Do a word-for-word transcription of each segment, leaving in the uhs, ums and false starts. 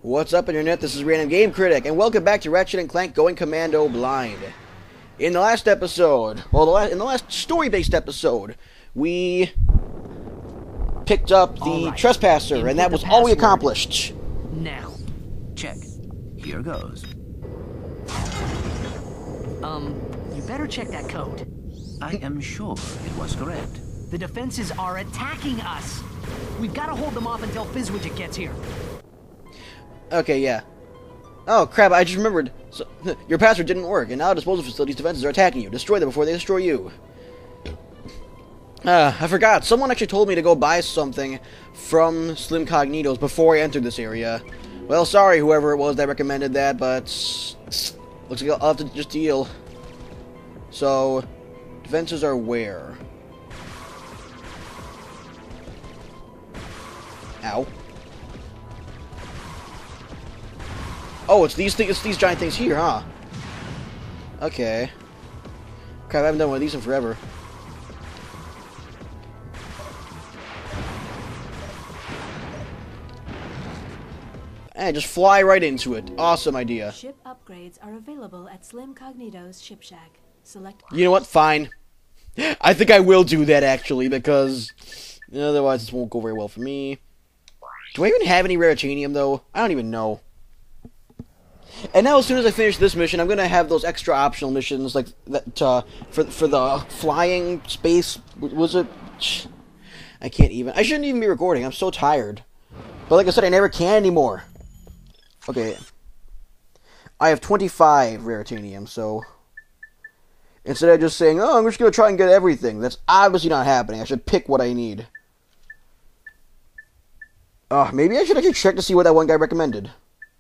What's up, Internet? This is Random Game Critic, and welcome back to Ratchet and Clank Going Commando Blind. In the last episode, well, the last, in the last story-based episode, we picked up the right. trespasser, Input and that was all we accomplished. Now, check. Here goes. Um, you better check that code. I am sure it was correct. The defenses are attacking us. We've got to hold them off until Fizzwidget gets here. Okay, yeah. Oh, crap, I just remembered. So, your password didn't work, and now disposal facilities' defenses are attacking you. Destroy them before they destroy you. Ah, uh, I forgot. Someone actually told me to go buy something from Slim Cognito's before I entered this area. Well, sorry, whoever it was that recommended that, but looks like I'll have to just deal. So, defenses are where? Ow. Oh, it's these things. It's these giant things here, huh? Okay. Crap, I haven't done one of these in forever. And just fly right into it. Awesome idea. Ship upgrades are available at Slim Cognito's Ship Shack. Select. You know what? Fine. I think I will do that actually, because otherwise this won't go very well for me. Do I even have any raritanium though? I don't even know. And now, as soon as I finish this mission, I'm gonna have those extra optional missions, like that uh, for for the flying space. Was it? I can't even. I shouldn't even be recording. I'm so tired. But like I said, I never can anymore. Okay. I have twenty-five raritanium, so instead of just saying, "Oh, I'm just gonna try and get everything," that's obviously not happening. I should pick what I need. Uh, maybe I should actually check to see what that one guy recommended.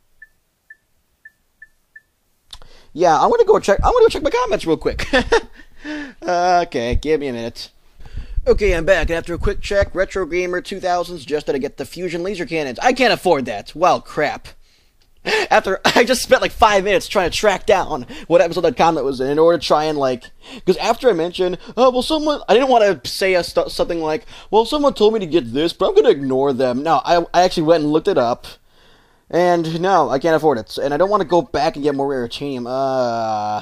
Yeah, I'm gonna go check. I'm gonna go check my comments real quick. uh, okay, give me a minute. Okay, I'm back. After a quick check, Retro Gamer two thousand suggested I get the fusion laser cannons. I can't afford that. Well, crap. After I just spent like five minutes trying to track down what episode that comment was in, in order to try and like, because after I mentioned, oh well, someone, I didn't want to say a st something like, well, someone told me to get this, but I'm gonna ignore them. No, I I actually went and looked it up. And no, I can't afford it. And I don't want to go back and get more raritanium. Uh,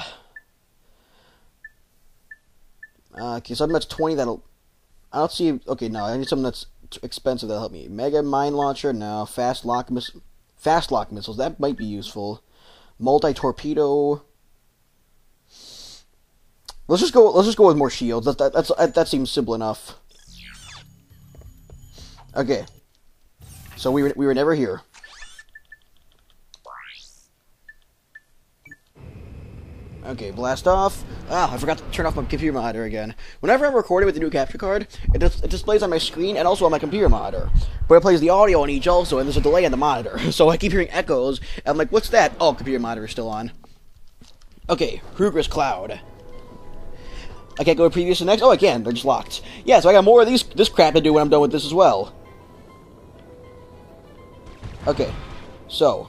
okay, something that's twenty that'll... I don't see... Okay, no, I need something that's expensive that'll help me. Mega Mine Launcher? No. Fast Lock miss, Fast Lock Missiles. That might be useful. Multi-Torpedo... Let's just go Let's just go with more shields. That, that, that's, that, that seems simple enough. Okay. So we were, we were never here. Okay, blast off. Ah, I forgot to turn off my computer monitor again. Whenever I'm recording with the new capture card, it, dis it displays on my screen and also on my computer monitor. But it plays the audio on each also, and there's a delay on the monitor. So I keep hearing echoes, and I'm like, what's that? Oh, computer monitor is still on. Okay, Kruger's Cloud. I can't go to previous and next? Oh, I can. They're just locked. Yeah, so I got more of these this crap to do when I'm done with this as well. Okay, so...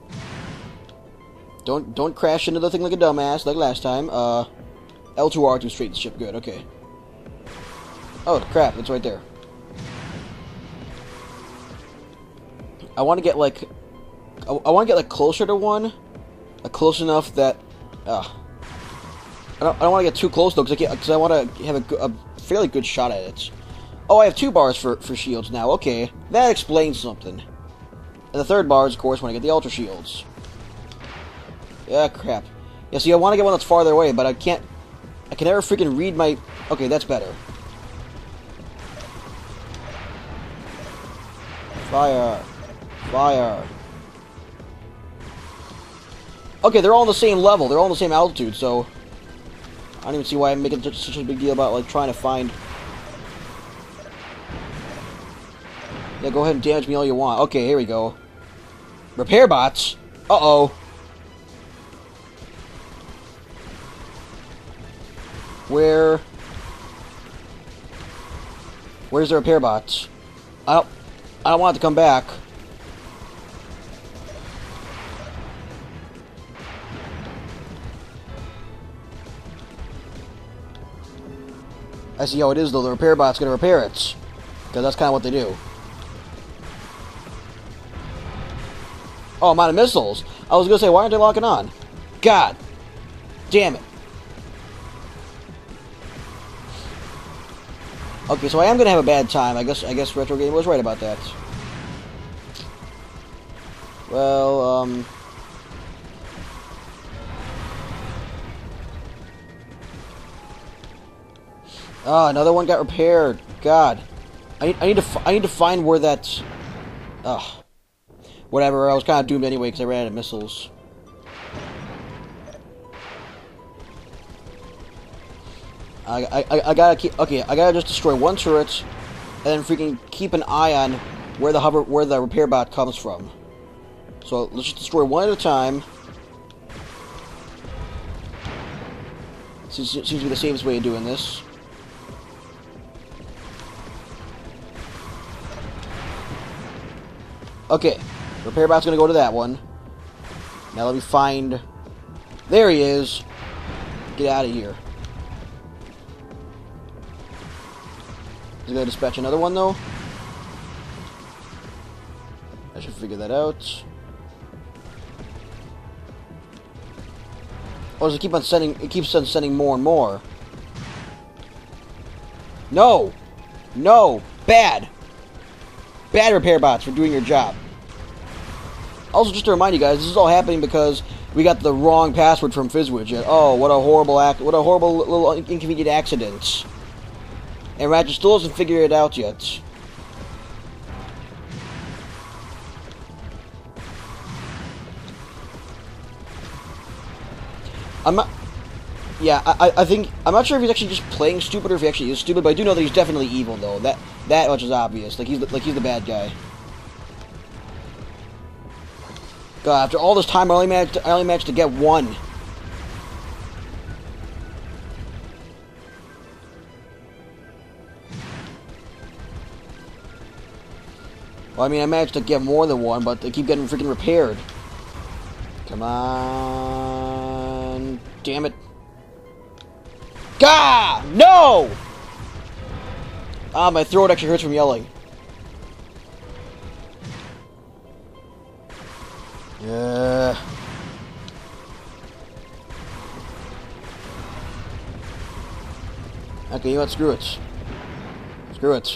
Don't don't crash into the thing like a dumbass like last time. Uh, L two R two straight the ship. Good. Okay. Oh crap! It's right there. I want to get like, I, I want to get like closer to one, like close enough that. Uh, I don't I don't want to get too close though, because I can't, because I want to have a, a fairly good shot at it. Oh, I have two bars for for shields now. Okay, that explains something. And the third bar is, of course, when I get the ultra shields. Yeah, crap. Yeah, see, I want to get one that's farther away, but I can't... I can never freaking read my... Okay, that's better. Fire. Fire. Okay, they're all on the same level. They're all on the same altitude, so... I don't even see why I'm making such, such a big deal about, like, trying to find... Yeah, go ahead and damage me all you want. Okay, here we go. Repair bots? Uh-oh. Where... Where's the repair bots? I don't... I don't want it to come back. I see how it is, though. The repair bot's gonna repair it. Because that's kind of what they do. Oh, I'm out of missiles. I was gonna say, why aren't they locking on? God. Damn it. Okay, so I am gonna have a bad time. I guess I guess Retro Game was right about that. Well, um... Ah, another one got repaired. God. I need, I need to f I need to find where that's... Ugh. Whatever, I was kind of doomed anyway because I ran out of missiles. I, I, I gotta keep... Okay, I gotta just destroy one turret and then freaking keep an eye on where the hover, where the repair bot comes from. So let's just destroy one at a time. Seems, seems to be the safest way of doing this. Okay, repair bot's gonna go to that one. Now let me find... There he is. Get out of here. Is he gonna dispatch another one though? I should figure that out. Or does it keep on sending? It keeps on sending more and more. No, no, bad, bad repair bots for doing your job. Also, just to remind you guys, this is all happening because we got the wrong password from Fizzwidget. Oh, what a horrible act! What a horrible little inconvenient accident. And Ratchet still hasn't figured it out yet. I'm not... Yeah, I, I think... I'm not sure if he's actually just playing stupid or if he actually is stupid, but I do know that he's definitely evil, though. That that much is obvious. Like, he's the, like, he's the bad guy. God, after all this time, I only managed to, I only managed to get one. Well, I mean, I managed to get more than one, but they keep getting freaking repaired. Come on. Damn it. Gah! No! Ah, my throat actually hurts from yelling. Yeah. Okay, you know what? Screw it. Screw it.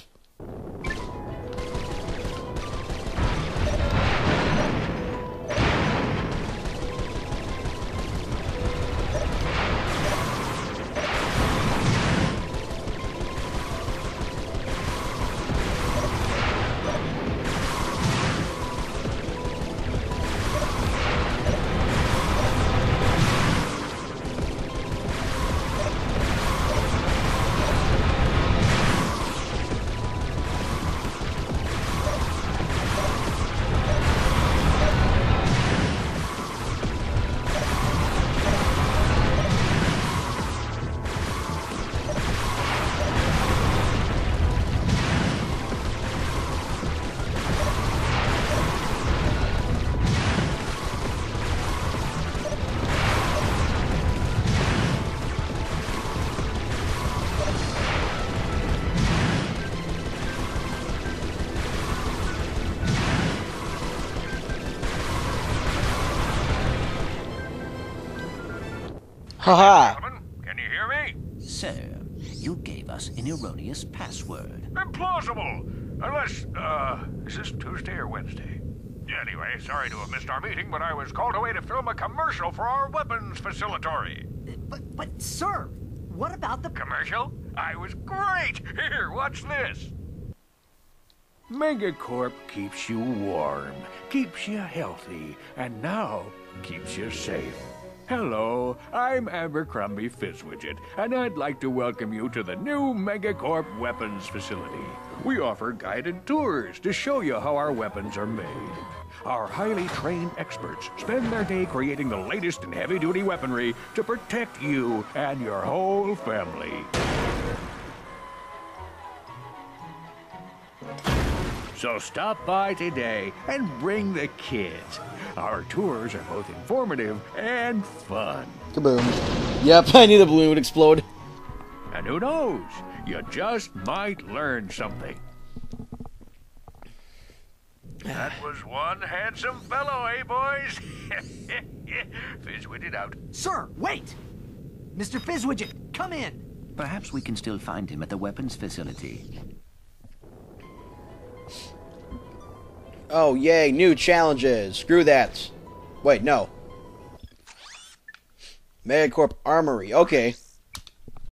Haha! Gentlemen, can you hear me? Sir, you gave us an erroneous password. Implausible! Unless, uh, is this Tuesday or Wednesday? Anyway, sorry to have missed our meeting, but I was called away to film a commercial for our weapons facilitatory. But, but, sir, what about the... Commercial? I was great! Here, watch this. Megacorp keeps you warm, keeps you healthy, and now keeps you safe. Hello, I'm Abercrombie Fizzwidget, and I'd like to welcome you to the new Megacorp Weapons Facility. We offer guided tours to show you how our weapons are made. Our highly trained experts spend their day creating the latest in heavy-duty weaponry to protect you and your whole family. So stop by today and bring the kids. Our tours are both informative and fun. Kaboom. Yep, I knew the balloon would explode. And who knows, you just might learn something. That was one handsome fellow, eh, boys? Fizzwitted out. Sir, wait! Mister Fizzwidget, come in! Perhaps we can still find him at the weapons facility. Oh, yay, new challenges. Screw that. Wait, no. Megacorp Armory. Okay.